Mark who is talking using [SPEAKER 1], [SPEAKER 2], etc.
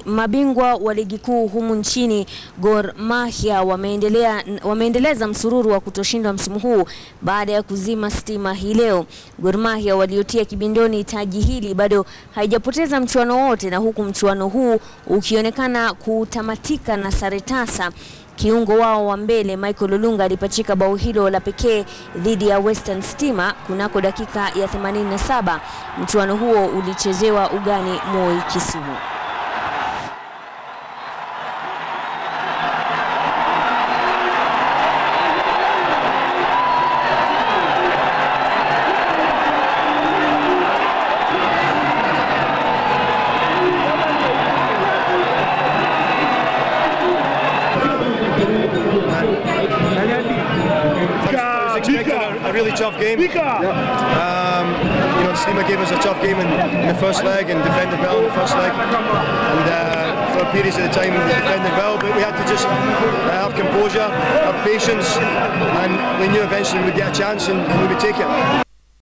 [SPEAKER 1] Mabingwa wa ligi kuu humu nchini Gor Mahia wameendeleza msururu wa kutoshindwa msimu huu baada ya kuzima stima hii leo. Gor Mahia waliotia kibindoni taji hili bado haijapoteza mchuano wote, na huku mchuano huu ukionekana kutamatika na sare tasa. Kiungo wao wa mbele Michael Olunga alipachika bao hilo la pekee dhidi ya Western Stima kunako dakika ya 87. Mchuano huo ulichezewa ugani Moi, Kisumu.
[SPEAKER 2] A really tough game. You know, Stima gave us a tough game in the first leg and defended well in the first leg. And for periods of the time, we defended well, but we had to just have composure, have patience, and we knew eventually we'd get a chance and we would take it.